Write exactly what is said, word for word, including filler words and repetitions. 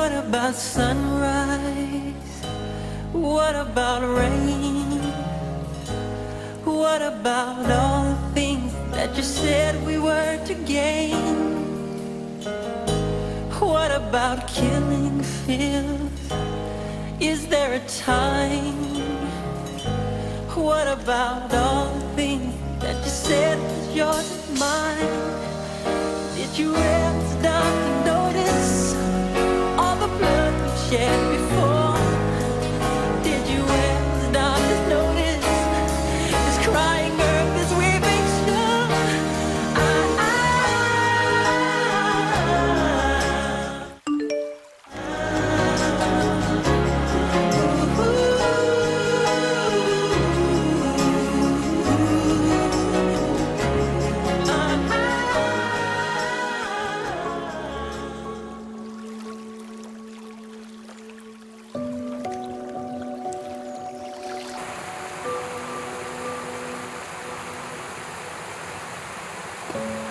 What about sunrise? What about rain? What about all the things that you said we were to gain? What about killing fears? Is there a time? What about all the things that you said was yours and mine? Did you ever stop to notice all the blood we shed before? Did you ever stop to notice this crying earth, this weeping shore? I, I, I,